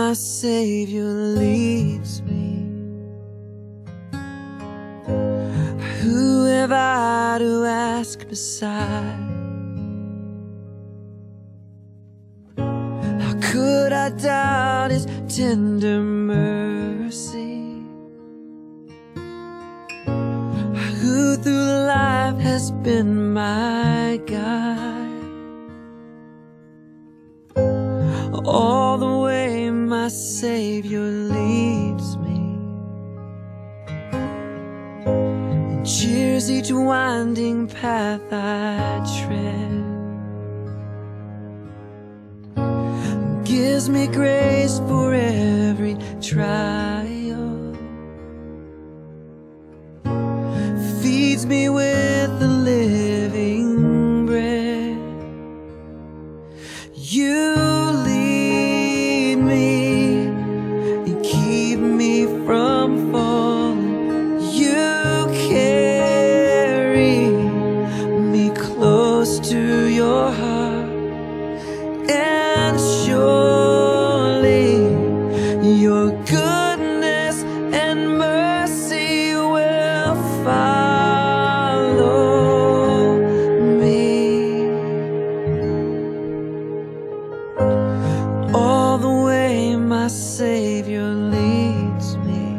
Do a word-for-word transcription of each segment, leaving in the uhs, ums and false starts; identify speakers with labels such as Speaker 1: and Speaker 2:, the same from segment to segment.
Speaker 1: my Savior leads me, who have I to ask beside? How could I doubt His tender mercy, who through life has been my guide? All the way my Savior leads me, and cheers each winding path I tread, and gives me grace for every trial, feeds me with the living bread. You lead me and keep me from falling. You carry me close to your heart, and surely your goodness and mercy will follow me all the way my Savior leads me,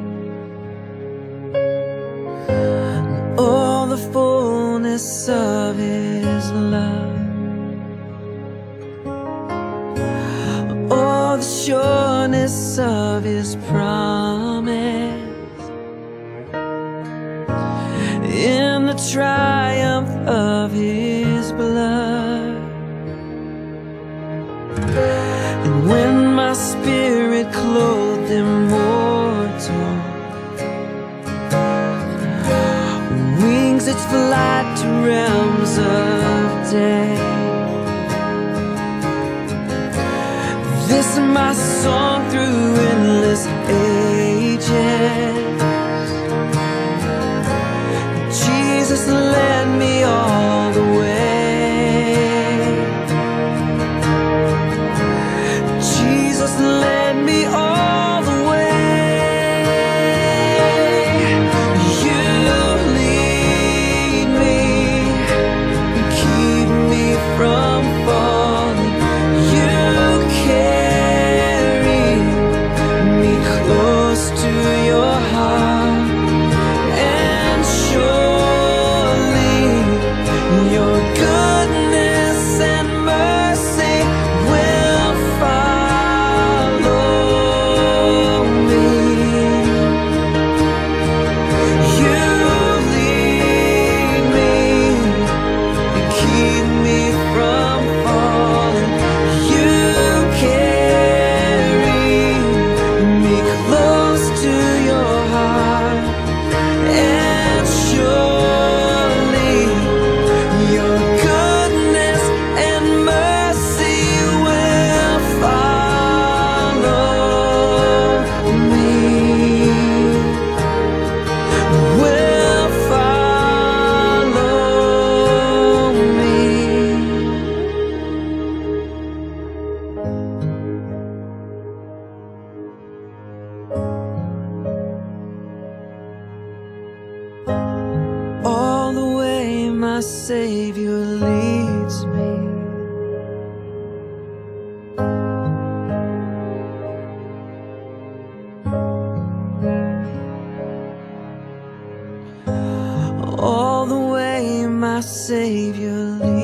Speaker 1: and all the fullness of His love, all the sureness of His promise, in the triumph of His blood. And when my spirit clothed immortal, wings its flight to realms of day, this is my song through endless ages. Jesus led me all the way, Jesus led me all the way. You lead me and keep me from falling. You carry me close to your heart, and surely your goodness and mercy will follow me. You lead me and keep me from falling. You carry me close to your heart, and surely your goodness and mercy will follow me, will follow me. All the way my Savior leads me, all the way my Savior leads me.